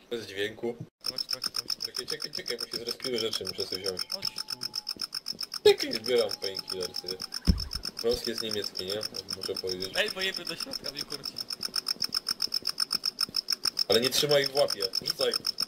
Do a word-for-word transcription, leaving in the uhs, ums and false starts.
Bez dźwięku. Chodź, chodź, chodź. Czekaj, czekaj, czekaj, bo się zrespiły rzeczy, muszę sobie wziąć. Chodź tu. Czekaj, zbieram painkillersy. Polski jest niemiecki, nie? Muszę powiedzieć. Ej, bo jemy do środka, mnie kurci. Ale nie trzymaj ich w łapie. Rzucaj.